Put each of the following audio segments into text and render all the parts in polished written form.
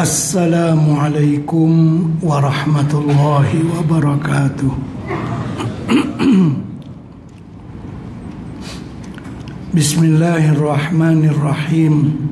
Assalamualaikum warahmatullahi wabarakatuh. Bismillahirrahmanirrahim.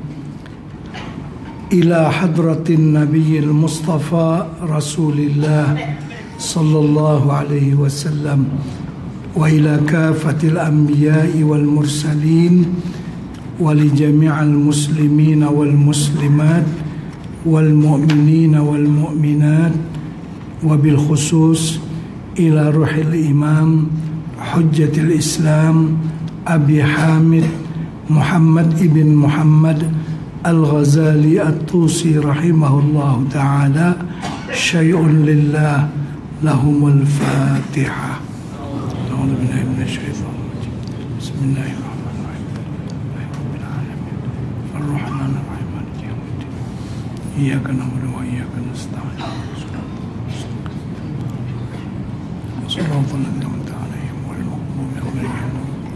Ila hadratin nabiyil mustafa rasulillah sallallahu alaihi wasallam wa ila kafatil anbiya'i wal mursalin wa li jami'al muslimina wal muslimat wal mu'minina wal mu'minat wa bil khusus ila ruhil imam hujjatil islam Abi Hamid Muhammad ibn Muhammad Al-Ghazali At-Tusi rahimahullah ta'ala. Syai'un lillah lahumul Fatiha. A'udzu billahi minasyaitonir rajim. Bismillahirrahmanirrahim. Rabbil alamin. Ar-Rahmanir Rahim. Maliki yaumiddin. Iyyaka na'budu wa iyyaka nasta'in. Shiratal ladzina an'amta 'alaihim ghairil maghdubi 'alaihim.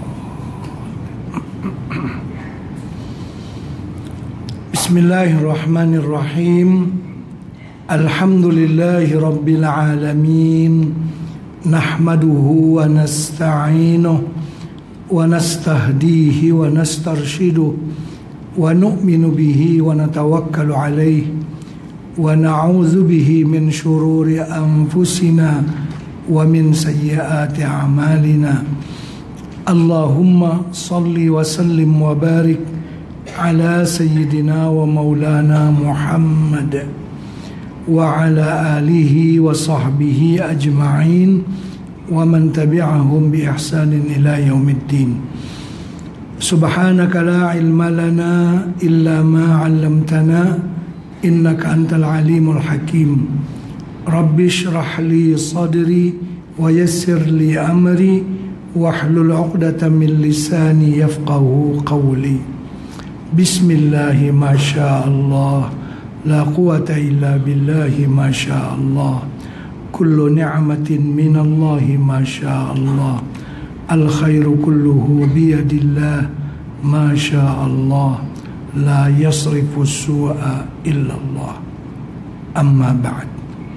Bismillahirrahmanirrahim. Alhamdulillahi rabbil alamin. Nahmaduhu wa nasta'inuhu wa nastahdihi wa nastarshiduhu wa nu'minu bihi wa natawakkalu alayhi wa na'udzu bihi min shururi anfusina wa min sayyiati a'malina. Allahumma salli wa sallim wa barik ala sayyidina wa maulana Muhammad wa ala alihi wa sahbihi ajma'in wa man tabi'ahum bi ihsanin ila yaumiddin. Subhanaka la ilma lana illa ma 'allamtana innaka antal alimul hakim. Rabbi shrah li sadri wa yassir li amri wahlul 'uqdatam min lisani yafqahu qawli. Bismillahi masyaallah, la quwata illa billahi masyaallah, kullu ni'matin minallahi masyaallah, al khairu kulluhu biyadillah masyaallah, la yasrifu su'a illallah. Amma ba'd.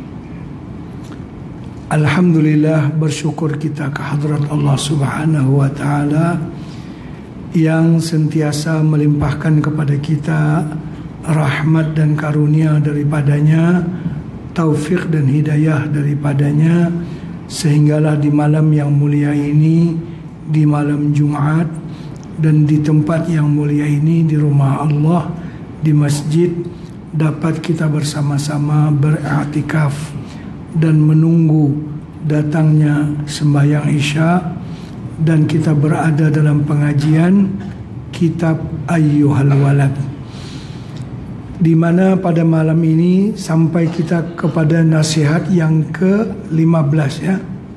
Alhamdulillah, bersyukur kita ke hadrat Allah subhanahu wa ta'ala yang sentiasa melimpahkan kepada kita rahmat dan karunia daripadanya, taufik dan hidayah daripadanya, sehinggalah di malam yang mulia ini, di malam Jumat, dan di tempat yang mulia ini, di rumah Allah, di masjid, dapat kita bersama-sama beriktikaf dan menunggu datangnya sembahyang Isya, dan kita berada dalam pengajian kitab Ayyuhal Walad, di mana pada malam ini sampai kita kepada nasihat yang ke-15 ya.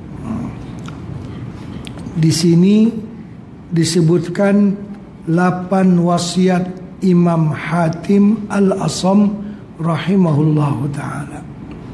Di sini disebutkan 8 wasiat Imam Hatim Al-Asam rahimahullahu ta'ala.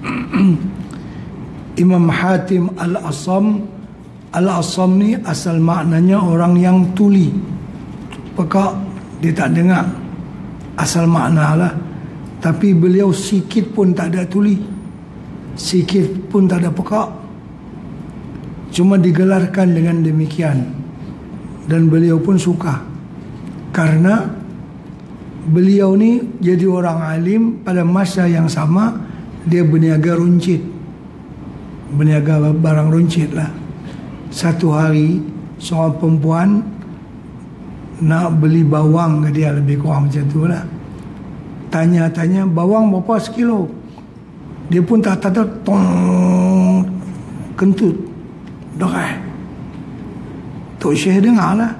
Imam Hatim Al-Asam ni asal maknanya orang yang tuli, pekak, dia tak dengar, asal maknalah. Tapi beliau sikit pun tak ada tuli, sikit pun tak ada pekak, cuma digelarkan dengan demikian. Dan beliau pun suka, karena beliau ni jadi orang alim pada masa yang sama. Dia berniaga runcit, berniaga barang runcit lah. Satu hari seorang perempuan nak beli bawang ke dia, lebih kurang macam tu lah. Tanya-tanya, bawang berapa sekilo? Dia pun tak tahu, tong kentut dokai. Tok Syekh dengar lah.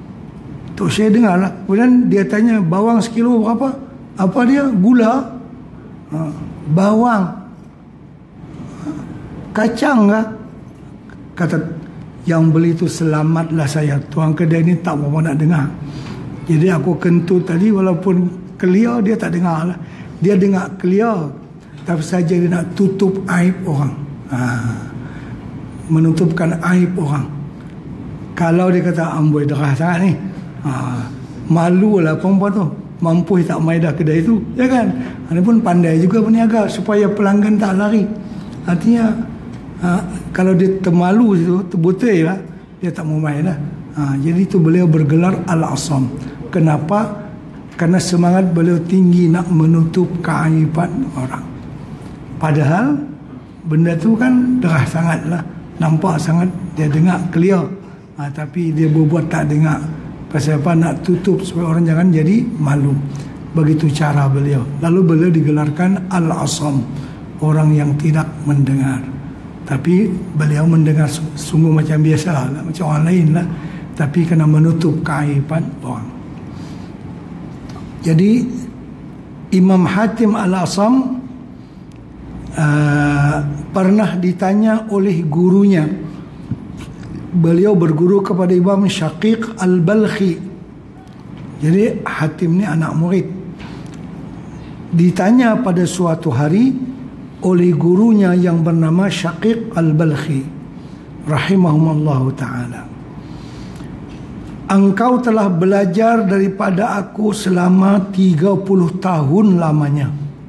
Kemudian dia tanya, bawang sekilo berapa? Apa dia? Gula. Bawang. Kacang kah? Kata yang beli tu, selamatlah saya, tuan kedai ni tak mau nak dengar. Jadi aku kentut tadi, walaupun clear, dia tak dengar lah. Dia dengar clear, tapi saja dia nak tutup aib orang, menutupkan aib orang. Kalau dia kata amboi derah sangat ni, malu lah perempuan tu. mampu tak mai dah kedai itu, ya kan? Dia pun pandai juga berniaga supaya pelanggan tak lari. Artinya kalau dia termalu itu, terbutai lah, dia tak mau main lah. Jadi itu beliau bergelar Al-Asam. Kenapa? Karena semangat beliau tinggi nak menutup keaiban orang. Padahal benda tu kan derah sangat lah, nampak sangat, dia dengar clear, tapi dia berbuat tak dengar. Pasal apa? Nak tutup supaya orang jangan jadi malu. Begitu cara beliau. Lalu beliau digelarkan Al-Asam, orang yang tidak mendengar. Tapi beliau mendengar sungguh macam biasa lah, macam orang lain lah, tapi kena menutup keaiban orang. Jadi Imam Hatim Al-Asam pernah ditanya oleh gurunya. Beliau berguru kepada Imam Syaqiq Al-Balkhi. Jadi Hatim ni anak murid. Ditanya pada suatu hari oleh gurunya yang bernama Syaqiq Al-Balkhi rahimahumullah ta'ala, engkau telah belajar daripada aku selama 30 tahun lamanya.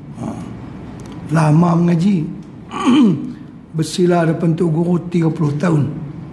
Lama mengaji. Bersila depan Tok Guru 30 tahun.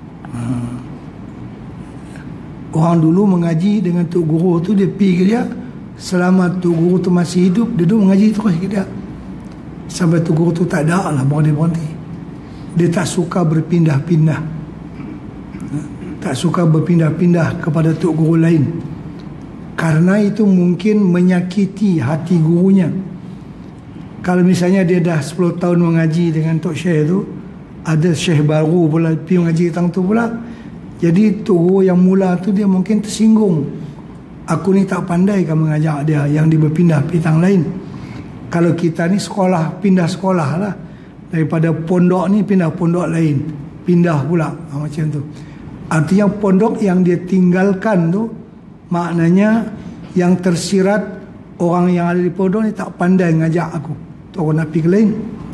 Orang dulu mengaji dengan Tok Guru tu, dia pergi ke dia selama Tok Guru tu masih hidup, dia duduk mengaji terus ke dia sampai Tok Guru tu tak ada lah, baru dia berhenti. Dia tak suka berpindah-pindah, tak suka berpindah-pindah kepada Tok Guru lain, karena itu mungkin menyakiti hati gurunya. Kalau misalnya dia dah 10 tahun mengaji dengan Tok Syekh tu, ada Syekh baru pula pergi mengaji tang tu pula, jadi Tok Guru yang mula tu dia mungkin tersinggung. Aku ni tak pandai kan mengajar dia, yang dia berpindah pitang lain. Kalau kita ni sekolah, pindah sekolah lah, daripada pondok ni pindah pondok lain, pindah pula, macam tu. Artinya pondok yang dia tinggalkan tu, maknanya yang tersirat orang yang ada di pondok ni tak pandai ngajak aku, tu nak pergi ke lain.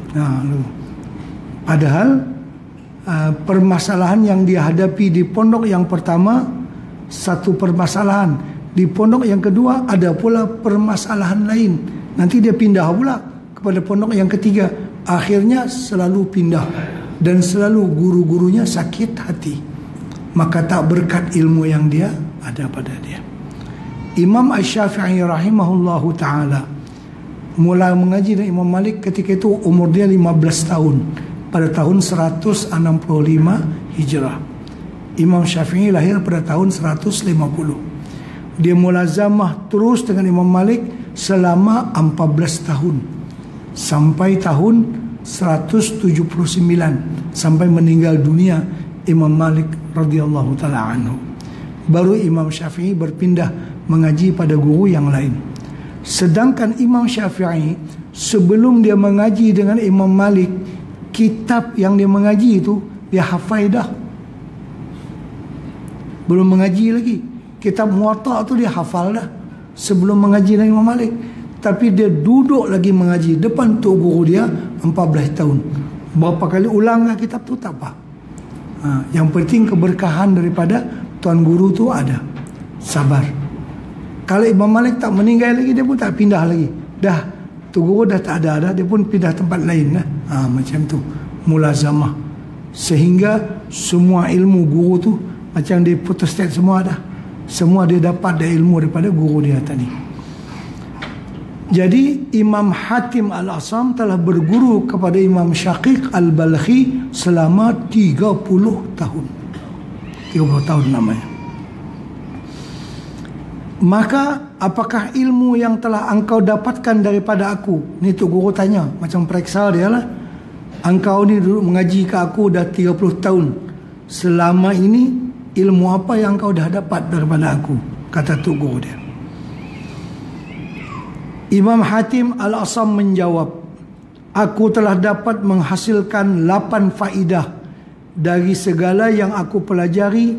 Padahal permasalahan yang dia hadapi di pondok yang pertama satu permasalahan, di pondok yang kedua ada pula permasalahan lain. Nanti dia pindah pula kepada pondok yang ketiga. Akhirnya selalu pindah, dan selalu guru-gurunya sakit hati, maka tak berkat ilmu yang dia ada pada dia. Imam Asy-Syafi'i rahimahullahu ta'ala mula mengaji dengan Imam Malik ketika itu umur dia 15 tahun, pada tahun 165 Hijrah. Imam Syafi'i lahir pada tahun 150. Dia mulazamah terus dengan Imam Malik selama 14 tahun sampai tahun 179, sampai meninggal dunia Imam Malik radhiyallahu taala anhu. Baru Imam Syafi'i berpindah mengaji pada guru yang lain. Sedangkan Imam Syafi'i sebelum dia mengaji dengan Imam Malik, kitab yang dia mengaji itu dia hafal dah. Belum mengaji lagi, kitab Muwatta tu dia hafal dah sebelum mengaji dengan Imam Malik. Tapi dia duduk lagi mengaji depan tok guru dia 14 tahun. Berapa kali ulang kitab tu tak apa. Yang penting keberkahan daripada tuan guru tu ada. Sabar. Kalau Imam Malik tak meninggal lagi, dia pun tak pindah lagi. Dah tok guru dah tak ada, dia pun pindah tempat lain lah. Macam tu mulazamah, sehingga semua ilmu guru tu macam dia photostat semua dah. Semua dia dapat dari ilmu daripada guru dia tadi. Jadi Imam Hatim Al-Asam telah berguru kepada Imam Syaqiq Al-Balkhi selama 30 tahun. 30 tahun namanya. Maka apakah ilmu yang telah engkau dapatkan daripada aku? Ni tu guru tanya, macam periksa dia lah. Engkau ni duduk mengaji ke aku dah 30 tahun. Selama ini ilmu apa yang engkau dah dapat daripada aku? Kata tu guru dia. Imam Hatim Al-Asam menjawab, aku telah dapat menghasilkan 8 faedah dari segala yang aku pelajari.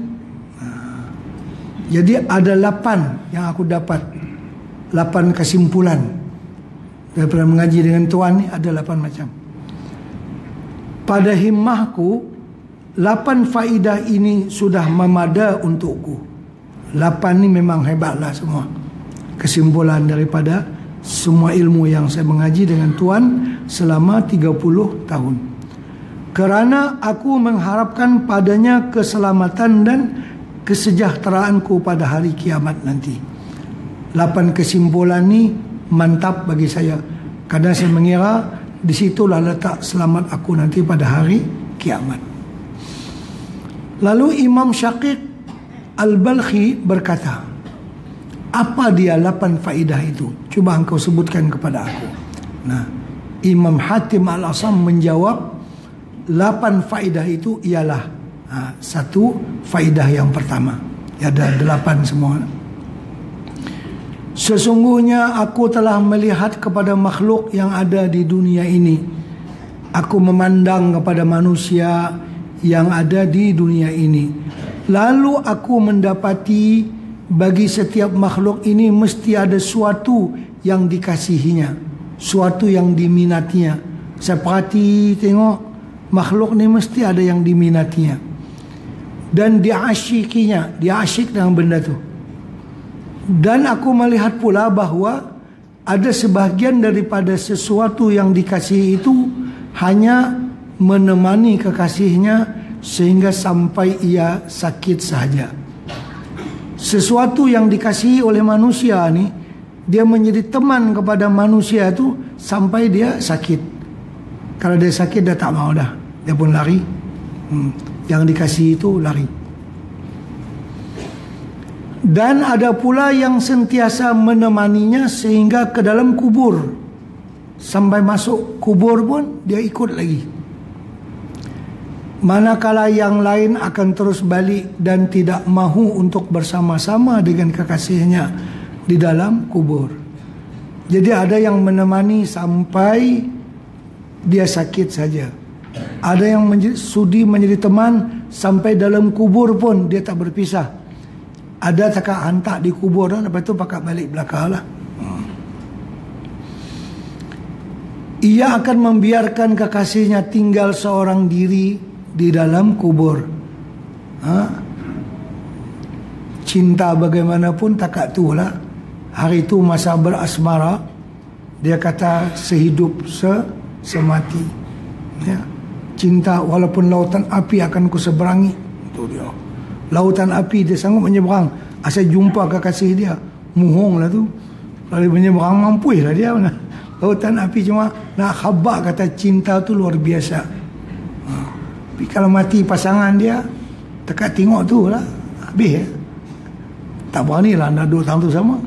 Jadi ada 8 yang aku dapat, 8 kesimpulan daripada mengaji dengan tuan ni, ada 8 macam. Pada himmahku 8 faedah ini sudah memada untukku. 8 ni memang hebatlah semua. kesimpulan daripada semua ilmu yang saya mengaji dengan Tuhan selama 30 tahun. Kerana aku mengharapkan padanya keselamatan dan kesejahteraanku pada hari kiamat nanti. 8 kesimpulan ni mantap bagi saya, karena saya mengira di situlah letak selamat aku nanti pada hari kiamat. Lalu Imam Syaqiq Al-Balkhi berkata, apa dia 8 faedah itu? Cuba engkau sebutkan kepada aku. Nah, Imam Hatim Al-Asam menjawab, 8 faedah itu ialah, satu faedah yang pertama, ada 8 semua. Sesungguhnya aku telah melihat kepada makhluk yang ada di dunia ini. Aku memandang kepada manusia yang ada di dunia ini. Lalu aku mendapati bagi setiap makhluk ini mesti ada suatu yang dikasihinya, suatu yang diminatinya. Saya perhati tengok, makhluk ni mesti ada yang diminatinya dan diasyikinya, dia asyik dengan benda tu. Dan aku melihat pula bahawa ada sebahagian daripada sesuatu yang dikasihi itu hanya menemani kekasihnya sehingga sampai ia sakit sahaja. Sesuatu yang dikasihi oleh manusia ni, dia menjadi teman kepada manusia itu sampai dia sakit. Kalau dia sakit, dia tak mau dah, dia pun lari. Yang dikasihi itu lari. Dan ada pula yang sentiasa menemaninya sehingga ke dalam kubur. Sampai masuk kubur pun dia ikut lagi. Manakala yang lain akan terus balik dan tidak mahu untuk bersama-sama dengan kekasihnya di dalam kubur. Jadi ada yang menemani sampai dia sakit saja. Ada yang sudi menjadi teman sampai dalam kubur pun dia tak berpisah. Ada takak hantar di kubur dah, lepas tu pakat balik belakang lah. Ia akan membiarkan kekasihnya tinggal seorang diri di dalam kubur. Cinta bagaimanapun takak tu lah. Hari itu masa berasmara, dia kata sehidup semati. Ya. Cinta walaupun lautan api akan ku seberangi. Itu dia. Lautan api dia sanggup menyeberang. Asal jumpa kekasih dia, muhong lah tu. Kalau menyeberang mampu lah dia. Lautan api cuma nak khabar kata cinta tu luar biasa. Tapi kalau mati pasangan dia, tekat tengok tu lah, habis ya. Tak berani lah nak duduk tahun tu sama.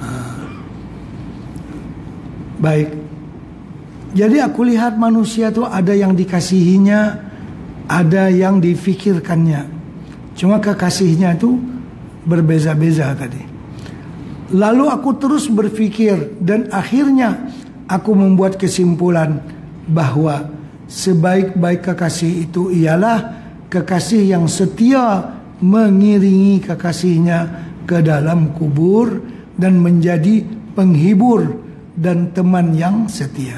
Baik. Jadi aku lihat manusia tu ada yang dikasihinya, ada yang difikirkannya. Cuma kekasihnya tu berbeza-beza tadi. Lalu aku terus berfikir dan akhirnya aku membuat kesimpulan bahawa sebaik-baik kekasih itu ialah kekasih yang setia mengiringi kekasihnya ke dalam kubur dan menjadi penghibur dan teman yang setia.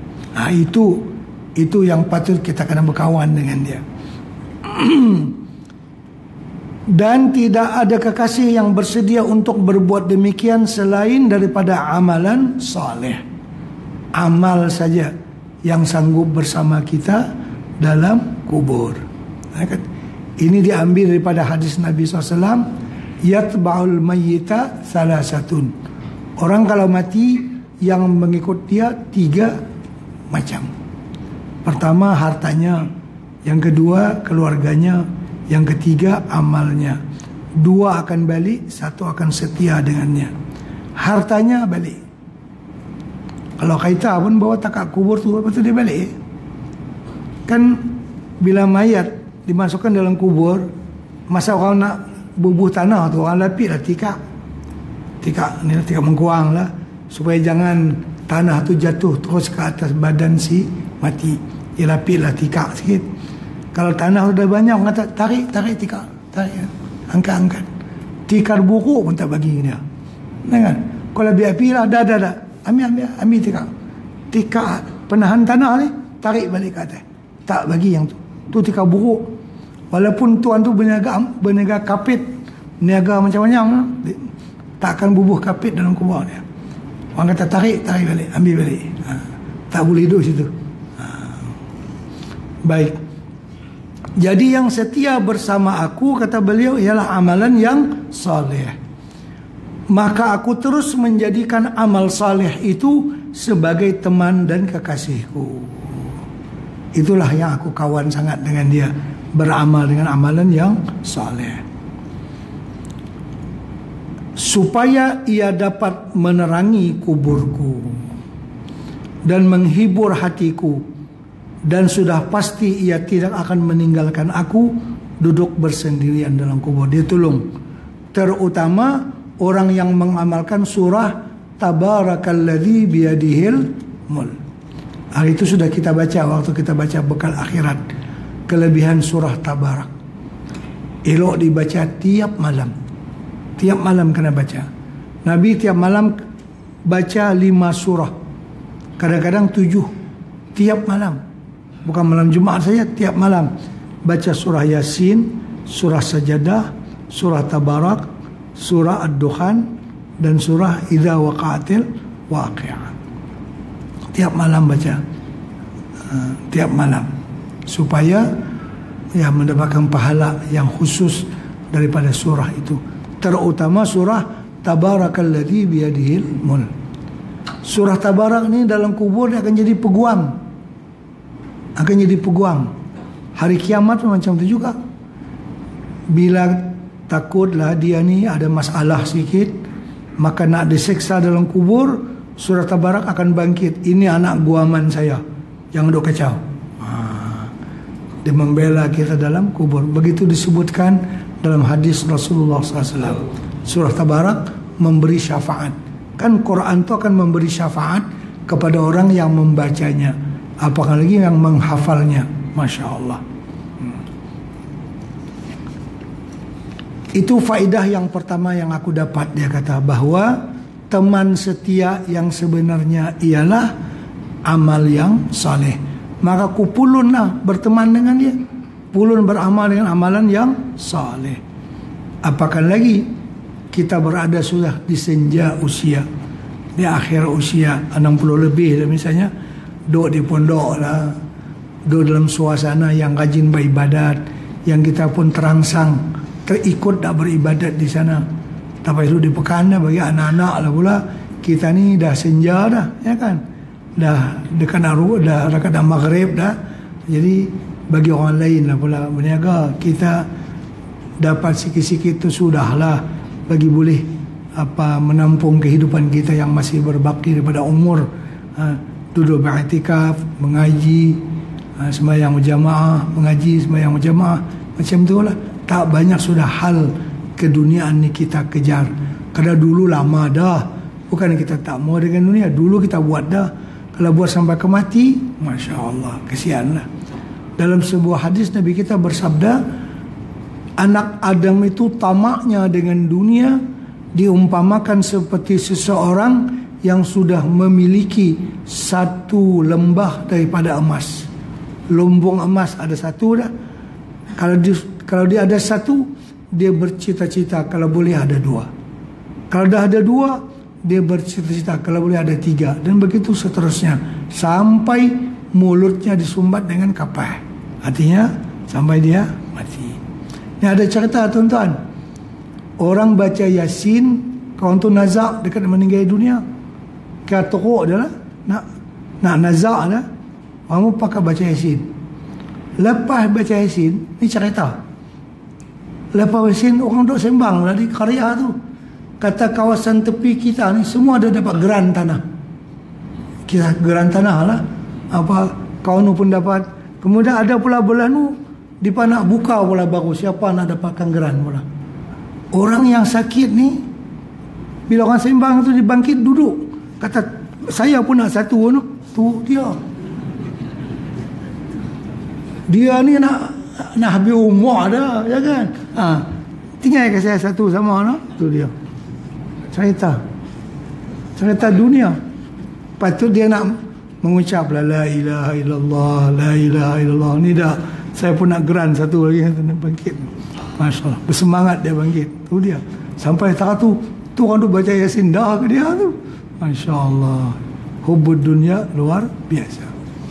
Itu yang patut kita kena berkawan dengan dia. Dan tidak ada kekasih yang bersedia untuk berbuat demikian selain daripada amalan saleh. Amal saja yang sanggup bersama kita dalam kubur. Ini diambil daripada hadis Nabi SAW. Yatba'ul mayyita salasatun. Orang kalau mati, yang mengikut dia 3 macam. Pertama hartanya, yang kedua keluarganya, yang ketiga amalnya. 2 akan balik, 1 akan setia dengannya. Hartanya balik. Kalau kaita pun bawa takak kubur tu, lepas tu dia balik. Kan bila mayat dimasukkan dalam kubur, masa orang nak bubuh tanah tu, orang lapik lah tikak mengkuang lah, supaya jangan tanah tu jatuh terus ke atas badan si mati. Dia lapik lah tikak sikit. Kalau tanah sudah banyak, orang kata tarik tikar, angkat. Tikar buruk pun tak bagi dia. Kan? Kalau biar api lah, dah. Ambil tikar. Tikar penahan tanah ni, tarik balik ke atas. Tak bagi yang tu. Tu tikar buruk. Walaupun tuan tu berniaga kapit, niaga macam-macam. tak akan bubuh kapit dalam kubur dia. Orang kata tarik balik, ambil balik. Tak boleh duduk situ. Baik. Jadi yang setia bersama aku, kata beliau, ialah amalan yang saleh. Maka aku terus menjadikan amal saleh itu sebagai teman dan kekasihku. Itulah yang aku kawan sangat dengan dia, beramal dengan amalan yang saleh, supaya ia dapat menerangi kuburku dan menghibur hatiku, dan sudah pasti ia tidak akan meninggalkan aku duduk bersendirian dalam kubur. Dia tolong, terutama orang yang mengamalkan surah Tabarakalladzi biyadihil mulk. Hari itu sudah kita baca waktu kita baca bekal akhirat, kelebihan surah Tabarak. Elok dibaca tiap malam. Tiap malam kena baca. Nabi tiap malam baca 5 surah, kadang-kadang 7 tiap malam. Bukan malam Jumaat saja, tiap malam baca surah Yasin, surah Sajadah, surah Tabarak, surah Ad-Dukhan, dan surah Idza Waqa'atil Waqi'ah. Tiap malam baca, tiap malam, supaya ya mendapatkan pahala yang khusus daripada surah itu, terutama surah Tabarakalladzi biyadihil mulk. Surah Tabarak ni dalam kubur dia akan jadi peguam, akan jadi peguam. Hari kiamat pun macam tu juga. Bila takutlah dia ni ada masalah sikit, maka nak diseksa dalam kubur, surah Tabarak akan bangkit. Ini anak guaman saya, jangan duk kacau. Dia membela kita dalam kubur. Begitu disebutkan dalam hadis Rasulullah SAW. Surah Tabarak memberi syafaat. Kan Quran itu akan memberi syafaat kepada orang yang membacanya, apalagi yang menghafalnya. Masya Allah. Itu faedah yang pertama yang aku dapat. Dia kata bahawa teman setia yang sebenarnya ialah amal yang saleh. Maka aku pulunlah berteman dengan dia, pulun beramal dengan amalan yang saleh. Apakah lagi kita berada sudah di senja usia, di akhir usia 60 lebih misalnya, duduk di pondok lah, duduk dalam suasana yang rajin beribadat, yang kita pun terangsang terikut dah beribadat di sana. Tak payah di pekan dah bagi anak-anak lah pula. Kita ni dah senja dah, ya kan? Dah dekat dah dekat maghrib dah. Jadi bagi orang lain lah pula berniaga. Kita dapat sikit-sikit tu sudahlah, bagi boleh menampung kehidupan kita yang masih berbaki daripada umur. Duduk beriktikaf, mengaji, sembahyang berjamaah, mengaji, sembahyang berjamaah, macam tu lah. Tak banyak sudah hal keduniaan ni kita kejar. Kerana dulu lama dah, bukan kita tak mau dengan dunia, dulu kita buat dah. Kalau buat sampai ke mati, Masya Allah, kesianlah. Dalam sebuah hadis Nabi kita bersabda, anak Adam itu tamaknya dengan dunia diumpamakan seperti seseorang yang sudah memiliki satu lembah daripada emas. Lumbung emas ada satu dah. Kalau dia ada satu, dia bercita-cita kalau boleh ada 2. Kalau dah ada 2, dia bercita-cita kalau boleh ada 3. Dan begitu seterusnya, sampai mulutnya disumbat dengan kapai. Artinya sampai dia mati. Ini ada cerita tuan-tuan, orang baca Yasin, kawan tu nazak dekat meninggal dunia, kira teruk dia lah, nak nazak dah, orang pun pakai baca Yasin. Lepas baca Yasin, ni cerita, lepas Yasin orang duduk sembang lah di karya tu. Kata kawasan tepi kita ni semua ada dapat geran tanah. Kita geran tanah lah, apa kawan pun dapat. Kemudian ada pula bulan tu di nak buka pula baru siapa nak dapatkan geran pula. Orang yang sakit ni bila orang sembang tu dibangkit duduk, kata saya pun nak satu tu dia ni nak habis umur dah, ya kan? Tinggal ke saya satu sama tu dia. Cerita dunia. Patut dia nak mengucap la ilaha illallah, la ilaha illallah. Ni dah, saya pun nak geran satu lagi nak bangkit. Masya Allah, bersemangat dia bangkit. Tu dia. Sampai tak tu Tu orang tu baca Yasin dah ke dia tu. Masya Allah. Hubud dunia luar biasa.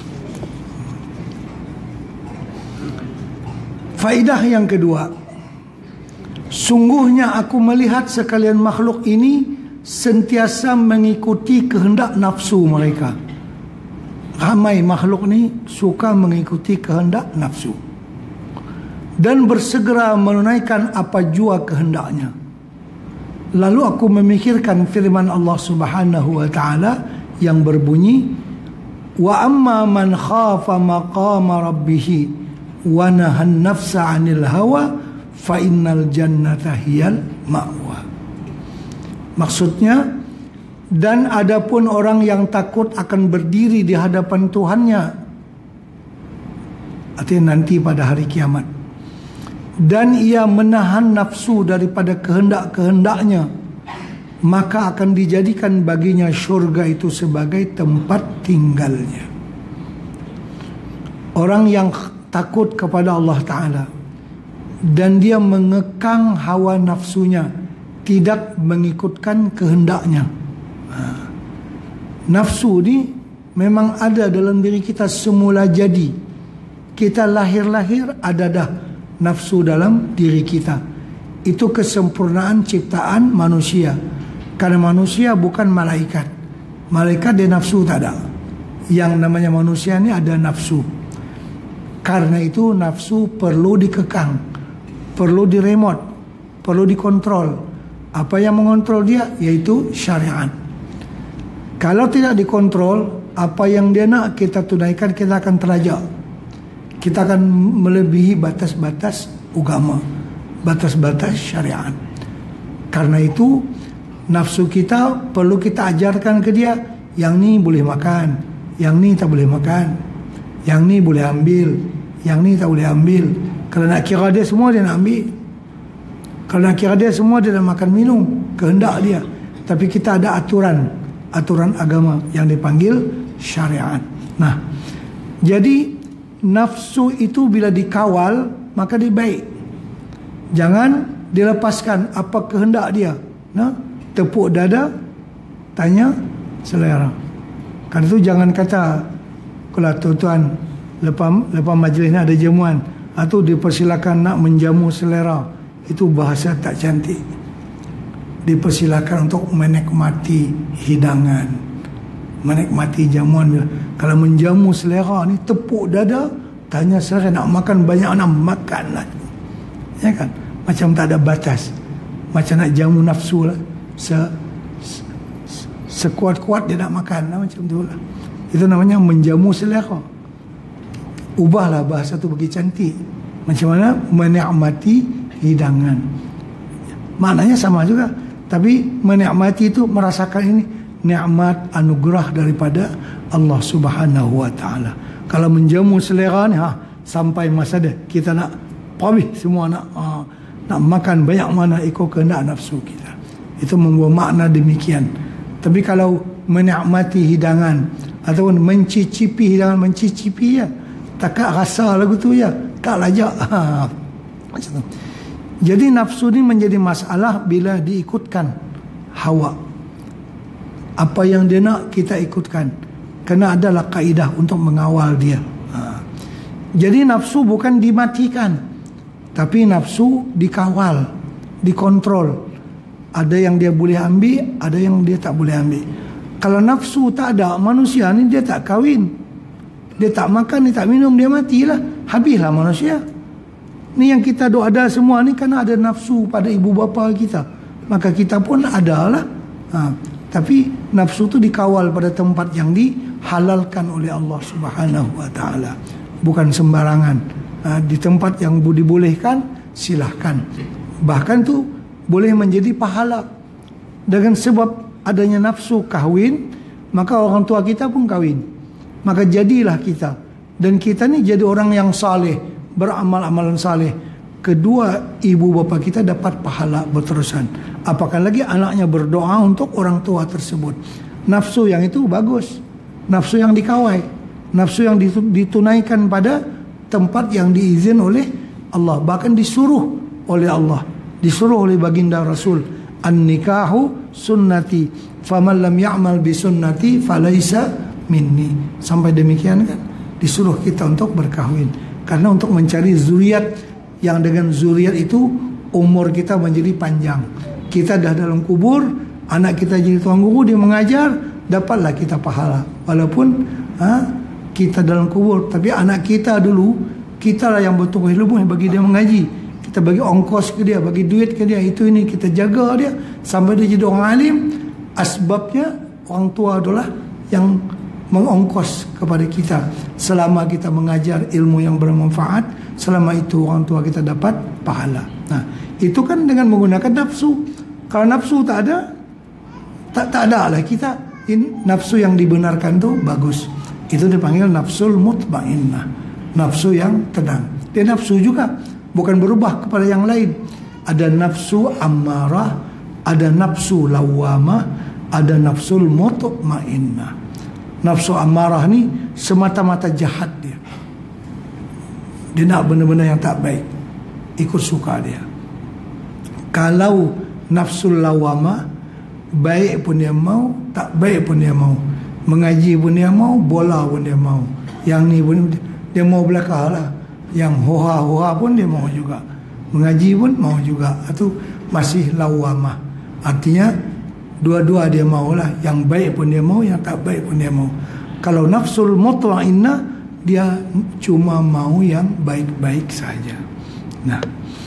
Faedah yang kedua, sungguhnya aku melihat sekalian makhluk ini sentiasa mengikuti kehendak nafsu mereka. Ramai makhluk ni suka mengikuti kehendak nafsu dan bersegera menunaikan apa jua kehendaknya. Lalu aku memikirkan firman Allah Subhanahu wa taala yang berbunyi, wa amma man khafa maqama rabbih wa nahan nafsa 'anil hawa fa innal jannata hiyal ma'wa. Maksudnya, dan adapun orang yang takut akan berdiri di hadapan Tuhannya, artinya nanti pada hari kiamat, dan ia menahan nafsu daripada kehendak-kehendaknya, maka akan dijadikan baginya syurga itu sebagai tempat tinggalnya. Orang yang takut kepada Allah Ta'ala dan dia mengekang hawa nafsunya, tidak mengikutkan kehendaknya. Nafsu ni memang ada dalam diri kita semula jadi. Kita lahir-lahir ada dah nafsu dalam diri kita. Itu kesempurnaan ciptaan manusia. Karena manusia bukan malaikat. Malaikat dia nafsu tak ada. Yang namanya manusia ni ada nafsu. Karena itu nafsu perlu dikekang, perlu diremote, perlu dikontrol. Apa yang mengontrol dia? Yaitu syariat. Kalau tidak dikontrol, apa yang dia nak kita tunaikan, kita akan terlajak. Kita akan melebihi batas-batas agama, batas-batas syariat. Karena itu nafsu kita perlu kita ajarkan ke dia, yang ni boleh makan, yang ni tak boleh makan, yang ni boleh ambil, yang ni tak boleh ambil. Kalau nak kira dia semua, dia nak ambil. Kalau nak kira dia semua, dia nak makan minum, kehendak dia. Tapi kita ada aturan agama yang dipanggil syariat. Nah, jadi nafsu itu bila dikawal, maka dia baik. Jangan dilepaskan apa kehendak dia. Nah, tepuk dada, tanya selera. Karena itu jangan kata, kalau tuan-tuan lepas majlis ni ada jamuan, atau dipersilakan nak menjamu selera. Itu bahasa tak cantik. Dipersilakan untuk menikmati hidangan, menikmati jamuan. Kalau menjamu selera ni, tepuk dada, tanya selera, nak makan banyak, nak makan lah. Ya kan? Macam tak ada batas. Macam nak jamu nafsu lah. Sekuat-kuat dia nak makan lah, macam tu lah. Itu namanya menjamu selera. Ubahlah bahasa tu bagi cantik. Macam mana? Menikmati hidangan. Maknanya sama juga. Tapi menikmati itu merasakan ini nikmat anugerah daripada Allah Subhanahu wa taala. Kalau menjamu selera ni, sampai masa dia kita nak pabih semua, nak makan banyak mana ikut kehendak nafsu kita. Itu membawa makna demikian. Tapi kalau menikmati hidangan ataupun mencicipi hidangan, mencicipi ya, takak rasa lagu tu ya, tak lajak. Macam tu. Jadi nafsu ni menjadi masalah bila diikutkan hawa. Apa yang dia nak kita ikutkan. Kena adalah kaedah untuk mengawal dia. Jadi nafsu bukan dimatikan, tapi nafsu dikawal, dikontrol. Ada yang dia boleh ambil, ada yang dia tak boleh ambil. Kalau nafsu tak ada, manusia ni dia tak kahwin, dia tak makan, dia tak minum, dia matilah. Habislah manusia. Ni yang kita ada semua ni kerana ada nafsu pada ibu bapa kita. Maka kita pun adalah. Tapi nafsu tu dikawal pada tempat yang dihalalkan oleh Allah Subhanahu wa taala. Bukan sembarangan. Di tempat yang dibolehkan, silahkan. Bahkan tu boleh menjadi pahala. Dengan sebab adanya nafsu kahwin, maka orang tua kita pun kahwin. Maka jadilah kita. Dan kita ni jadi orang yang saleh, beramal-amalan saleh. Kedua ibu bapa kita dapat pahala berterusan. Apakah lagi anaknya berdoa untuk orang tua tersebut. Nafsu yang itu bagus. Nafsu yang dikawal, nafsu yang ditunaikan pada tempat yang diizin oleh Allah, bahkan disuruh oleh Allah, disuruh oleh baginda Rasul an-nikahu sunnati faman lam ya'mal bi sunnati falaisa minni. Sampai demikian kan disuruh kita untuk berkahwin, karena untuk mencari zuriat yang dengan zuriat itu umur kita menjadi panjang. Kita dah dalam kubur, anak kita jadi tuan guru, dia mengajar, dapatlah kita pahala walaupun kita dalam kubur. Tapi anak kita dulu, kita lah yang bertumbuh ilmu bagi dia mengaji, kita bagi ongkos ke dia, bagi duit ke dia, itu ini kita jaga dia sampai dia jadi orang alim. Asbabnya orang tua adalah yang mengongkos kepada kita. Selama kita mengajar ilmu yang bermanfaat, selama itu orang tua kita dapat pahala. Nah, itu kan dengan menggunakan nafsu. Kalau nafsu tak ada, tak ada lah kita. Nafsu yang dibenarkan tu bagus. Itu dipanggil nafsul mutmainnah, nafsu yang tenang. Dia nafsu juga, bukan berubah kepada yang lain. Ada nafsu ammarah, ada nafsu lawamah, ada nafsul mutmainnah. Nafsu amarah ni semata-mata jahat dia. Dia nak benda-benda yang tak baik, ikut suka dia. Kalau nafsul lawamah, baik pun dia mau, tak baik pun dia mau. Mengaji pun dia mau, bola pun dia mau. Yang ni pun dia mau belakang lah. Yang hoha-hoha pun dia mau juga. Mengaji pun mau juga. Itu masih lawamah. Artinya dua-dua dia maulah, yang baik pun dia mau, yang tak baik pun dia mau. Kalau nafsul mutmainnah, dia cuma mau yang baik-baik saja. Nah,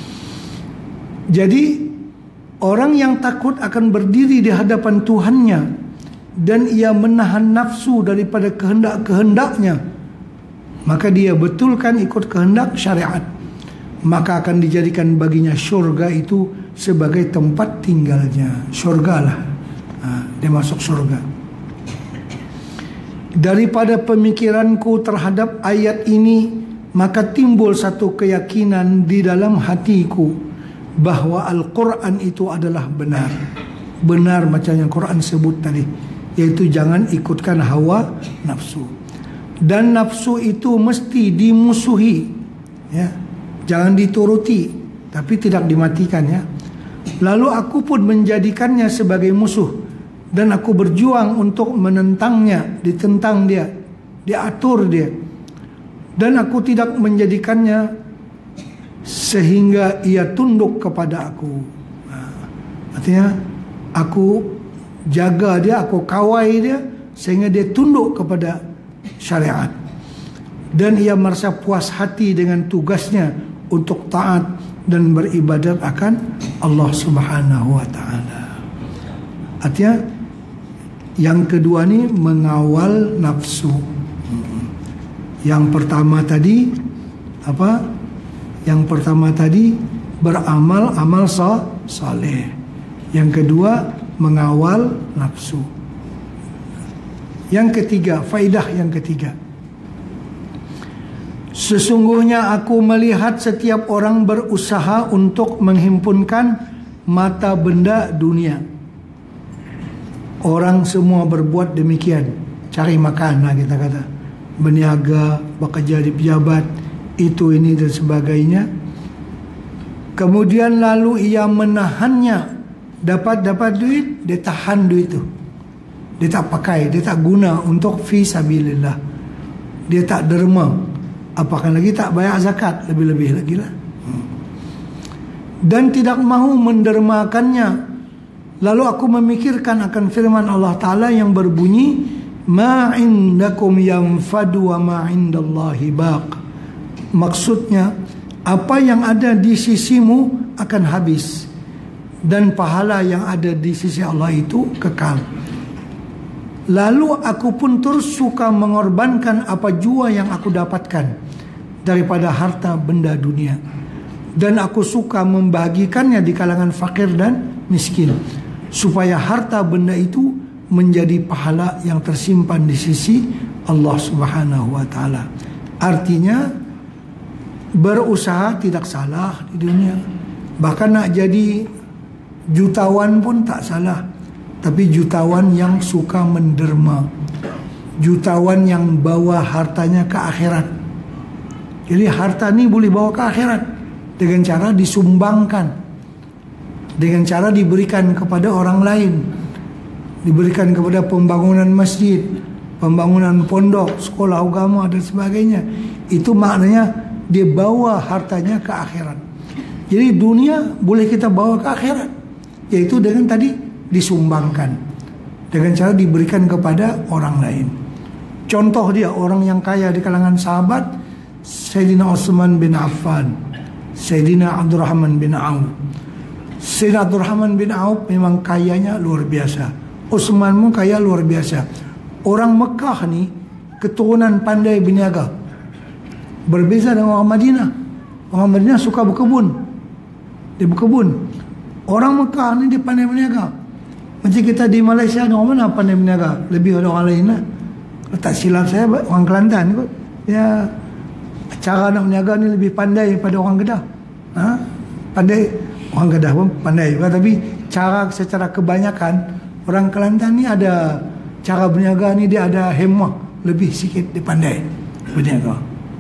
jadi orang yang takut akan berdiri di hadapan Tuhannya dan ia menahan nafsu daripada kehendak-kehendaknya, maka dia betulkan ikut kehendak syariat, maka akan dijadikan baginya syurga itu sebagai tempat tinggalnya. Syurga lah, dia masuk surga. Daripada pemikiranku terhadap ayat ini, maka timbul satu keyakinan di dalam hatiku bahawa Al-Quran itu adalah benar. Benar macam yang Quran sebut tadi, yaitu jangan ikutkan hawa nafsu. Dan nafsu itu mesti dimusuhi, ya. Jangan dituruti, tapi tidak dimatikan, ya. Lalu aku pun menjadikannya sebagai musuh, dan aku berjuang untuk menentangnya, ditentang dia, diatur dia. Dan aku tidak menjadikannya sehingga ia tunduk kepada aku. Artinya aku jaga dia, aku kawal dia sehingga dia tunduk kepada syariat. Dan ia merasa puas hati dengan tugasnya untuk taat dan beribadat akan Allah Subhanahu wa ta'ala. Artinya yang kedua ni mengawal nafsu. Yang pertama tadi apa? Yang pertama tadi beramal amal saleh. Yang kedua mengawal nafsu. Yang ketiga, faedah yang ketiga, sesungguhnya aku melihat setiap orang berusaha untuk menghimpunkan mata benda dunia. Orang semua berbuat demikian, cari makan lah kita kata, berniaga, bekerja di pejabat, itu ini dan sebagainya. Kemudian lalu ia menahannya. Dapat duit, dia tahan duit itu, dia tak pakai, dia tak guna untuk fi sabilillah, dia tak derma, apakah lagi tak bayar zakat, lebih-lebih lagi lah. Dan tidak mahu mendermakannya. Lalu aku memikirkan akan firman Allah Ta'ala yang berbunyi, ma indakum yanfadu wa ma indallahi baq. Maksudnya, apa yang ada di sisimu akan habis, dan pahala yang ada di sisi Allah itu kekal. Lalu aku pun terus suka mengorbankan apa jua yang aku dapatkan daripada harta benda dunia, dan aku suka membagikannya di kalangan fakir dan miskin, supaya harta benda itu menjadi pahala yang tersimpan di sisi Allah Subhanahu wa ta'ala. Artinya berusaha tidak salah di dunia, bahkan nak jadi jutawan pun tak salah. Tapi jutawan yang suka menderma, jutawan yang bawa hartanya ke akhirat. Jadi harta ni boleh bawa ke akhirat dengan cara disumbangkan. dengan cara diberikan kepada orang lain, diberikan kepada pembangunan masjid, pembangunan pondok, sekolah agama dan sebagainya. Itu maknanya dia bawa hartanya ke akhirat. Jadi dunia boleh kita bawa ke akhirat, yaitu dengan tadi disumbangkan, dengan cara diberikan kepada orang lain. Contoh dia orang yang kaya di kalangan sahabat, Sayyidina Utsman bin Affan, Sayyidina Abdurrahman bin Auf. Sayyidina Abdurrahman bin Auf memang kayanya luar biasa. Utsman pun kaya luar biasa. Orang Mekah ni keturunan pandai berniaga, berbeza dengan orang Madinah. Orang Madinah suka berkebun, dia berkebun. Orang Mekah ni dia pandai berniaga. Macam kita di Malaysia ni, orang mana pandai berniaga lebih dari orang lain lah. Kalau tak silap saya, orang Kelantan kot, ya, cara nak berniaga ni lebih pandai daripada orang Kedah. Pandai, orang Kedah pun pandai juga, tapi cara secara kebanyakan orang Kelantan ni ada cara berniaga ni, dia ada hemah lebih sikit, dia pandai berniaga.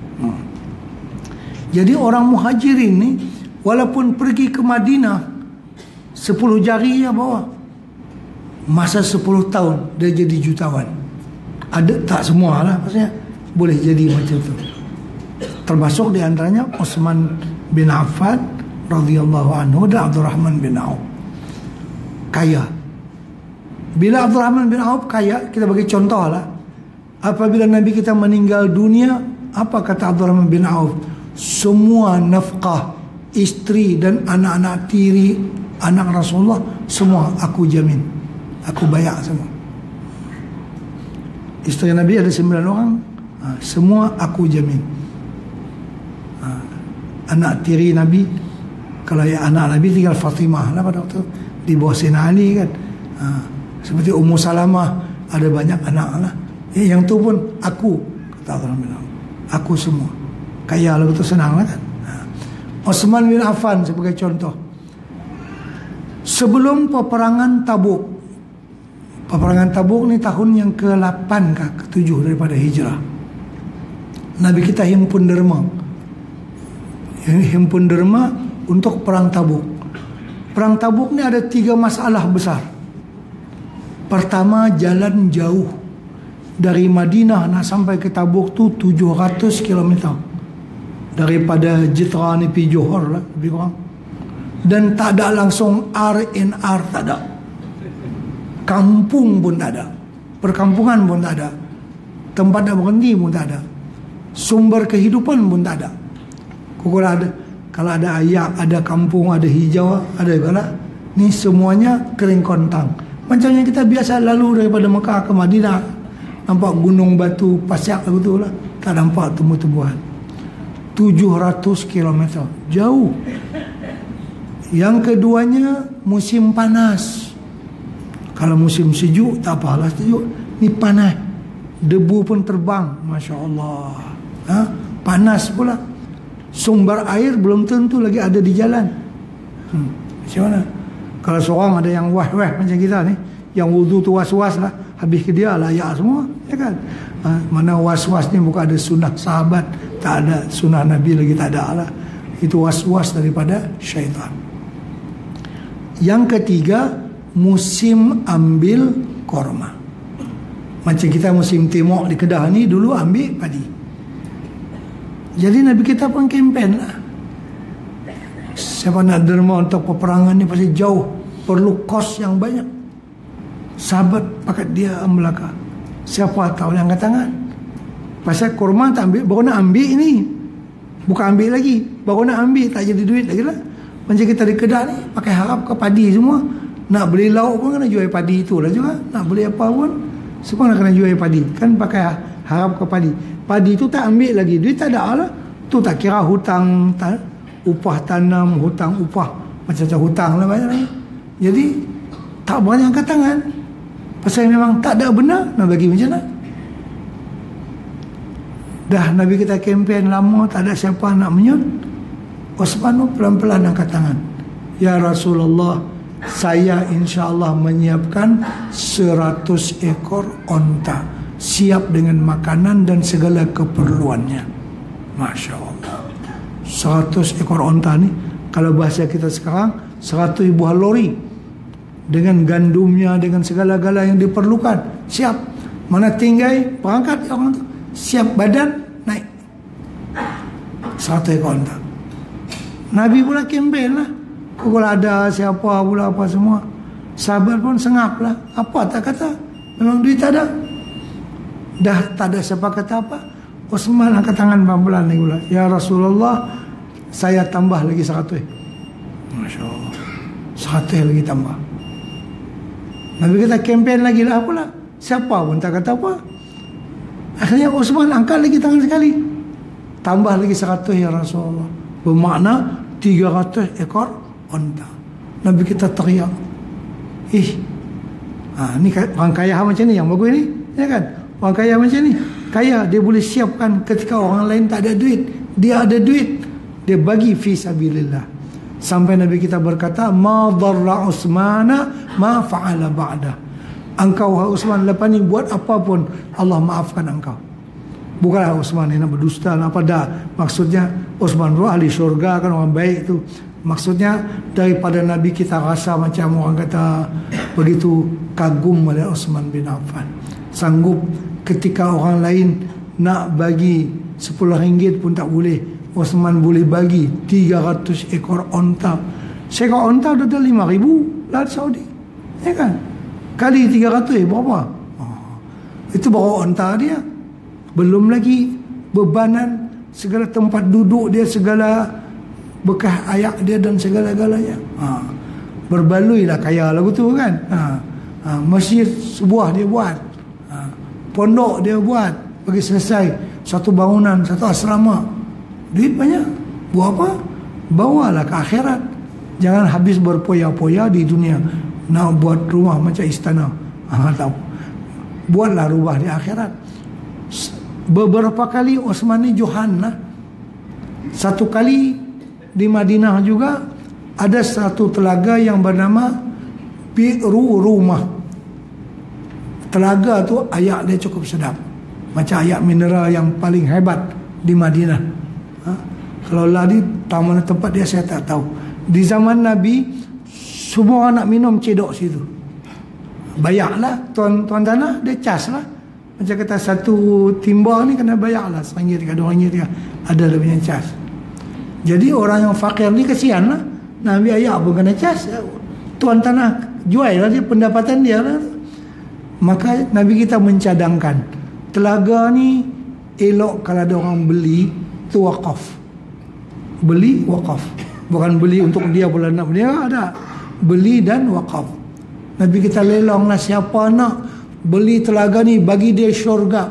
Jadi orang muhajirin ni walaupun pergi ke Madinah 10 jari ya bawa, masa 10 tahun dia jadi jutawan. Ada tak semua lah, maksudnya boleh jadi macam tu. Termasuk di antaranya Utsman bin Affan radhiyallahu anhu dan Abdurrahman bin Auf. Kaya. Bila Abdurrahman bin Auf kaya, kita bagi contoh lah. Apabila Nabi kita meninggal dunia, apa kata Abdurrahman bin Auf? Semua nafkah isteri dan anak-anak tiri, anak Rasulullah, semua aku jamin, aku bayar semua. Isteri Nabi ada 9 orang, semua aku jamin. Anak tiri Nabi, kalau ya anak Nabi tinggal Fatimah lah pada waktu di bawah Sayyidina Ali kan. Seperti Ummu Salamah ada banyak anak lah. Yang tu pun aku, kata Allah, aku semua. Kaya lah, betul, senang lah kan. Utsman bin Affan sebagai contoh. Sebelum peperangan Tabuk, peperangan Tabuk ni tahun yang ke-8 ke ke-7 daripada hijrah, Nabi kita himpun derma. Himpun derma untuk perang Tabuk. Perang Tabuk ni ada 3 masalah besar. Pertama, jalan jauh. Dari Madinah nak sampai ke Tabuk tu 700 km. Daripada Jitra ni pergi Johor lah, lebih kurang. Dan tak ada langsung RNR, tak ada. Kampung pun tak ada. Perkampungan pun tak ada. Tempat nak berhenti pun tak ada. Sumber kehidupan pun tak ada. Kalau ada ayak, ada kampung, ada hijau, ada juga lah. Ni semuanya kering kontang. Macam yang kita biasa lalu daripada Mekah ke Madinah, nampak gunung batu, pasyak betul lah. Tak nampak tumbuh-tumbuhan. 700 km, jauh. Yang keduanya musim panas. Kalau musim sejuk tak apalah, sejuk. Ni panas, debu pun terbang, Masya Allah. Panas pula. Sumber air belum tentu lagi ada di jalan. Macam mana? Kalau seorang ada yang wah-wah macam kita ni, yang wudu tu was-was lah, habis ke dia layak semua, ya kan? Mana was-was ni bukan ada sunnah sahabat, tak ada sunnah Nabi lagi, tak ada lah. Itu was-was daripada syaitan. Yang ketiga, musim ambil korma. Macam kita musim timok di Kedah ni, dulu ambil padi. Jadi Nabi kita pun kempen lah. Siapa nak derma untuk peperangan ni pasti jauh, perlu kos yang banyak. Sahabat pakat dia Melaka. Siapa tahu yang angkat tangan. Pasal kurma tak ambil, baru nak ambil ni. Bukan ambil lagi, baru nak ambil, tak jadi duit lagi lah. Macam kita di Kedah ni, pakai harap ke padi semua. Nak beli lauk pun kena jual padi itulah juga. Nak beli apa pun, semua nak kena jual padi. Kan pakai harap ke padi. Padi tu tak ambil lagi, duit tak ada lah. Tu tak kira hutang, upah tanam, hutang upah, macam-macam hutang lah banyak lagi. Jadi tak banyak angkat tangan. Pasal memang tak ada benar, nak bagi macam mana? Dah Nabi kita kempen lama, tak ada siapa nak menyut. Utsman pelan-pelan angkat tangan. Ya Rasulullah, saya insya-Allah menyiapkan 100 ekor onta, siap dengan makanan dan segala keperluannya. Masya Allah. 100 ekor onta ni, kalau bahasa kita sekarang, 100 buah lori dengan gandumnya, dengan segala-gala yang diperlukan. Siap. Mana tinggai, berangkat orang tu. Siap badan, naik. 100 ekor unta. Nabi pula kempen lah. Kalau ada siapa pula apa semua, sahabat pun sengap lah. Apa tak kata? Memang duit tak ada. Dah tak ada siapa kata apa. Osman angkat tangan pelan-pelan ni pula. Ya Rasulullah, saya tambah lagi 100. Masya Allah, 100 lagi tambah. Nabi kata kempen lagi lah pula. Siapa pun tak kata apa. Akhirnya Osman angkat lagi tangan sekali. Tambah lagi 100 ya Rasulullah. Bermakna 300 ekor unta. Nabi kita teriak. Ni orang kaya macam ni yang bagus ni. Ya kan? Orang kaya macam ni. Kaya, dia boleh siapkan ketika orang lain tak ada duit. Dia ada duit, dia bagi fi sabilillah. Sampai Nabi kita berkata, ma dharra Utsmana ma fa'ala ba'da. Engkau wahai Utsman lepas ni buat apapun, Allah maafkan engkau. Bukanlah Utsman yang nak berdusta apa dah. Maksudnya Utsman itu ahli syurga kan, orang baik tu. Maksudnya daripada Nabi kita rasa macam orang kata begitu kagum oleh Utsman bin Affan. Sanggup ketika orang lain nak bagi 10 ringgit pun tak boleh, Utsman boleh bagi 300 ekor onta. Seekor onta dah 5,000 lah Saudi. Ya kan? Kali 300 berapa? Itu baru onta dia. Belum lagi bebanan, segala tempat duduk dia, segala bekas ayak dia dan segala-galanya. Berbaluilah kaya lagu tu kan. Masjid sebuah dia buat. Pondok dia buat. Bagi selesai satu bangunan, satu asrama. Duit banyak. Buat apa? Bawalah ke akhirat. Jangan habis berpoya-poya di dunia. Nak buat rumah macam istana. Tak. Buatlah rumah di akhirat. Beberapa kali Utsman ni johan lah. Satu kali di Madinah juga ada satu telaga yang bernama Bi'ru Rumah. Telaga tu ayak dia cukup sedap. Macam ayak mineral yang paling hebat di Madinah. Kalau lah di taman tempat dia saya tak tahu. Di zaman Nabi semua orang nak minum cedok situ. Bayarlah tuan tanah dia cas lah. Macam kata satu timba ni kena bayar lah RM1 ke RM2 ada dia punya cas. Jadi orang yang fakir ni kesian lah, nak ambil ayak pun kena cas. Tuan tanah jual lah dia, pendapatan dia lah. Maka Nabi kita mencadangkan telaga ni elok kalau ada orang beli tu wakaf. Beli wakaf, bukan beli untuk dia pula nak dia ada. Beli dan wakaf. Nabi kita lelang lah, siapa nak beli telaga ni bagi dia syurga.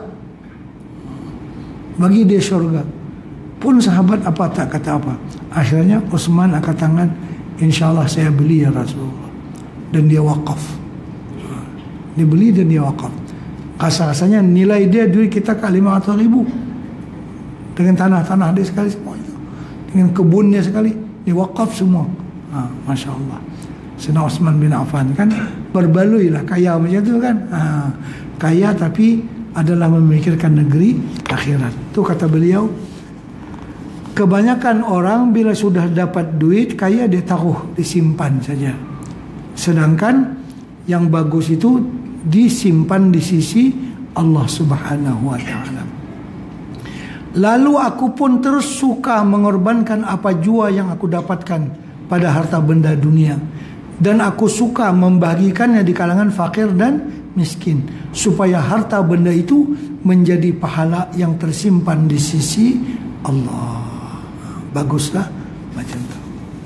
Bagi dia syurga. Pun sahabat apa tak kata apa. Akhirnya Utsman angkat tangan, insya-Allah saya beli ya Rasulullah. Dan dia wakaf. Dia beli dan dia wakaf. Rasa-rasanya nilai dia duit kita ke 500,000. Dengan tanah-tanah dia sekali semua itu. Dengan kebun dia sekali, dia wakaf semua. Masya Allah. Sayyidina Utsman bin Affan kan berbaloi lah, kaya macam tu kan. Kaya tapi adalah memikirkan negeri akhirat. Tu kata beliau, kebanyakan orang bila sudah dapat duit kaya dia taruh, disimpan saja. Sedangkan yang bagus itu disimpan di sisi Allah Subhanahu wa taala. Lalu aku pun terus suka mengorbankan apa jua yang aku dapatkan pada harta benda dunia, dan aku suka membagikannya di kalangan fakir dan miskin, supaya harta benda itu menjadi pahala yang tersimpan di sisi Allah. Baguslah macam tu.